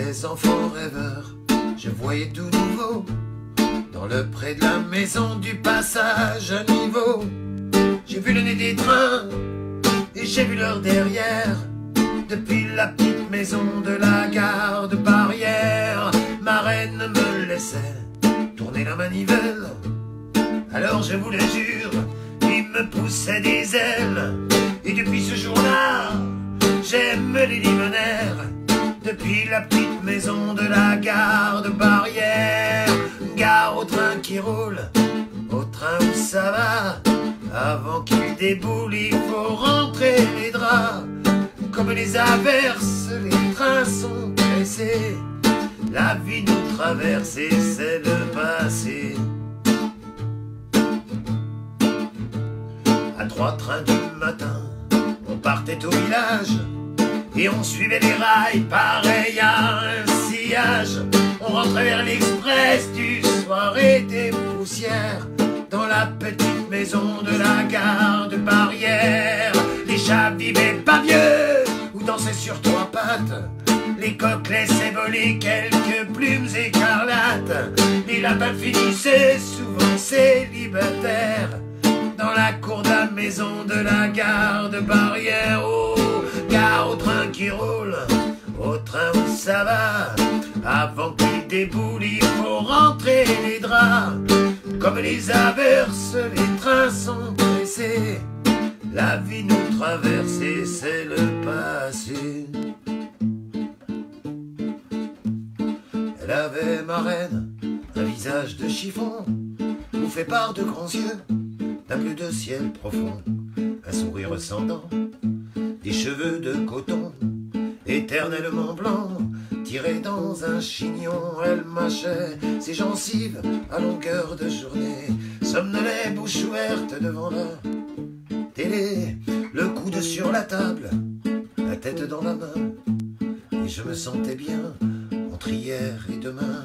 j'étais enfant rêveur, je voyais tout nouveau. Dans le pré de la maison du passage à niveau, j'ai vu le nez des trains et j'ai vu leur derrière. Depuis la petite maison de la gare de Barrière, ma reine me laissait tourner la manivelle. Alors je vous le jure, il me poussait des ailes. Et depuis ce jour-là, j'aime les limonaires. Depuis la petite maison de la gare de Barrière, gare au train qui roule, au train où ça va. Avant qu'il déboule, il faut rentrer les draps. Comme les averses, les trains sont pressés. La vie nous traverse et c'est le passé. À 3 trains du matin, on partait au village et on suivait les rails pareil à un sillage. On rentrait vers l'express du soir et des poussières. Dans la petite maison de la gare de Barrière, les chats vivaient pas vieux ou dansaient sur 3 pattes. Les coqs laissaient voler quelques plumes écarlates. Les lapins finissaient souvent célibataires dans la cour de la maison de la gare de Barrière. Oh, gare au train qui roule, au train où ça va. Avant qu'il déboule, il faut rentrer les draps. Comme les averses, les trains sont pressés. La vie nous traverse et c'est le passé. Elle avait, ma reine, un visage de chiffon, bouffé par de grands yeux, d'un bleu de ciel profond, un sourire sans dents, des cheveux de coton, éternellement blancs, tirés dans un chignon. Elle mâchait ses gencives à longueur de journée, somnolait bouche ouverte devant la télé, le coude sur la table, la tête dans la main, et je me sentais bien entre hier et demain.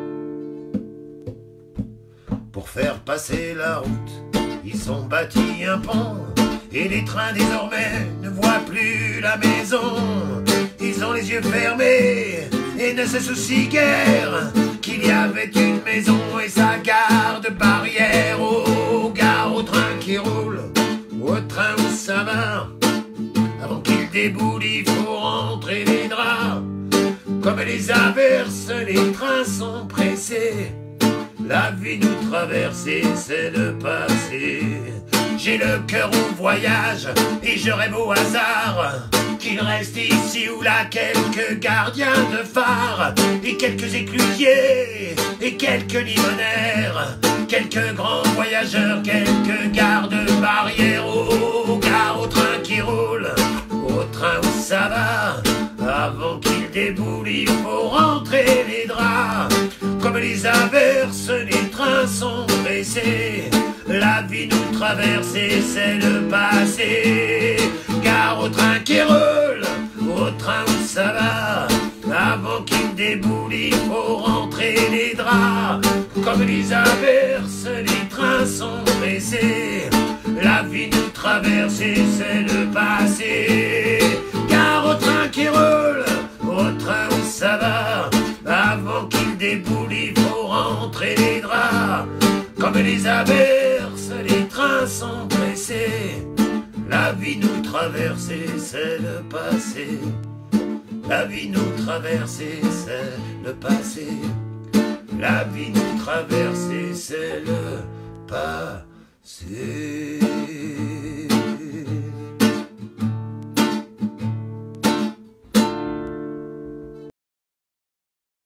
Pour faire passer la route, ils ont bâti un pont, et les trains désormais ne voient plus la maison. Ils ont les yeux fermés et ne se soucient guère qu'il y avait une maison et sa gare de Barrière. Oh, gare au train qui roule, au train où ça va. Avant qu'il déboule, il faut rentrer les draps. Comme les averses, les trains sont pressés. La vie nous traverse et c'est le passé. J'ai le cœur au voyage et je rêve au hasard qu'il reste ici ou là quelques gardiens de phare et quelques éclusiers et quelques limonaires, quelques grands voyageurs, quelques gardes barrières. Oh, gare au train qui roule, au train où ça va. Avant qu'il déboule, il faut rentrer les draps. Comme les averses, les trains sont pressés. La vie nous traverse et c'est le passé. Gare au train qui roule, au train où ça va. Avant qu'il déboule, il faut rentrer les draps. Comme les averses, les trains sont pressés. La vie nous traverse et c'est le passé. Gare au train qui roule, au train où ça va. Avant qu'il déboule, il faut rentrer les draps. Comme les averses, les trains sont pressés. La vie nous traverse et c'est le passé. La vie nous traverse et c'est le passé. La vie nous traverse et c'est le passé.